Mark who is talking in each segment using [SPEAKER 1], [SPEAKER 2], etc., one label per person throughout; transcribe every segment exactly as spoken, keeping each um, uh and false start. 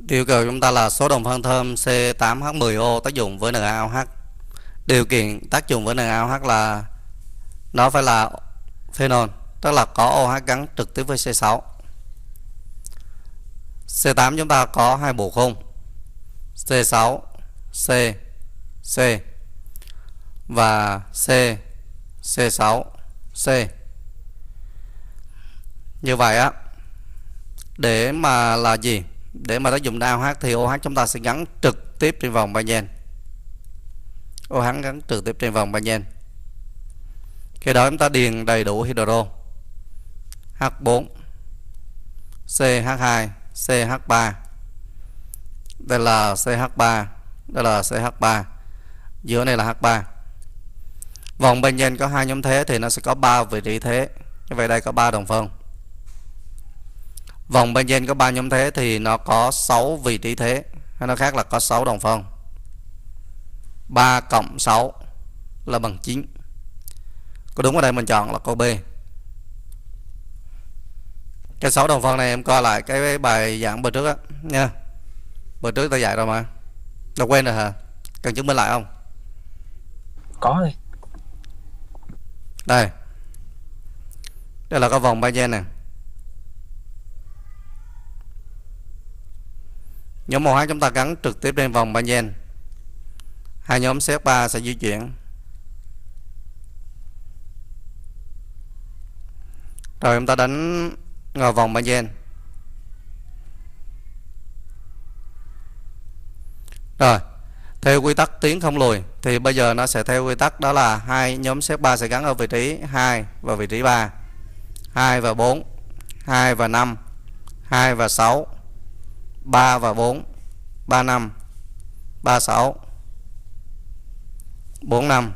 [SPEAKER 1] Yêu cầu chúng ta là số đồng phân thơm C tám H mười O tác dụng với NaOH. Điều kiện tác dụng với NaOH là nó phải là phenol, tức là có OH gắn trực tiếp với C sáu. C tám chúng ta có hai bộ khung C sáu C C và C C sáu C. Như vậy á, để mà là gì? Để mà tác dụng NaOH thì OH chúng ta sẽ gắn trực tiếp trên vòng benzen. OH gắn trực tiếp trên vòng benzen. Khi đó chúng ta điền đầy đủ hydro H bốn C H hai C H ba. Đây là C H ba, đây là C H ba, giữa này là H ba. Vòng benzen có hai nhóm thế thì nó sẽ có ba vị trí thế. Như vậy đây có ba đồng phân. Vòng benzen có ba nhóm thế thì nó có sáu vị trí thế, hay nó khác là có sáu đồng phân. ba cộng sáu là bằng chín. Có đúng ở đây mình chọn là câu B. Cái sáu đồng phân này em coi lại cái bài giảng bữa trước á nha. Bữa trước ta dạy rồi mà. Đâu quên rồi hả? Cần chứng minh lại không?
[SPEAKER 2] Có đây.
[SPEAKER 1] Đây. Đây là cái vòng benzen nè. Nhóm OH chúng ta gắn trực tiếp trên vòng benzen. Hai nhóm C H ba sẽ di chuyển. Rồi chúng ta đánh ngồi vòng benzen. Rồi, theo quy tắc tiến không lùi thì bây giờ nó sẽ theo quy tắc đó là hai nhóm C H ba sẽ gắn ở vị trí hai và vị trí ba. hai và bốn, hai và năm, hai và sáu, ba và bốn, ba năm, ba sáu, bốn năm,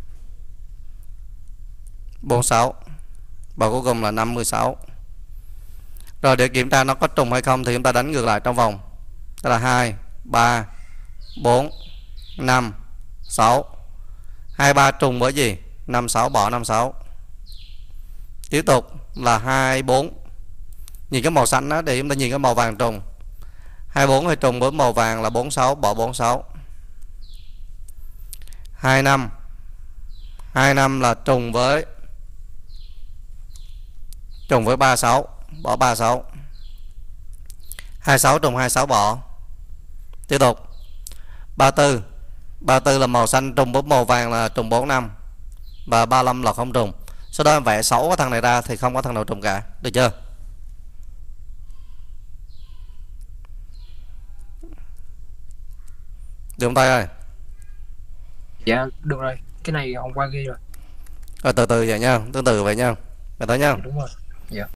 [SPEAKER 1] bốn sáu và cuối cùng là năm mươi sáu. Rồi để kiểm tra nó có trùng hay không thì chúng ta đánh ngược lại trong vòng. Đó là hai, ba, bốn, năm, sáu. hai, ba trùng với gì? năm, sáu bỏ năm, sáu. Tiếp tục là hai, bốn. Nhìn cái màu xanh đó để chúng ta nhìn cái màu vàng trùng. hai, bốn hay trùng với màu vàng là bốn, sáu bỏ bốn, sáu. hai, năm. hai, năm là trùng với trùng với ba, sáu bỏ ba, sáu. hai, sáu trùng hai, sáu bỏ. Tiếp tục ba, tư. ba, tư là màu xanh trùng với màu vàng là trùng bốn, năm. Và ba mươi lăm là không trùng. Sau đó em vẽ sáu cái thằng này ra thì không có thằng nào trùng cả. Được chưa? Được không tay ơi?
[SPEAKER 2] Dạ được rồi. Cái này hôm qua ghi rồi.
[SPEAKER 1] Rồi từ từ vậy nha. Từ từ vậy nha. Mày tới nha.
[SPEAKER 2] Đúng rồi. Dạ.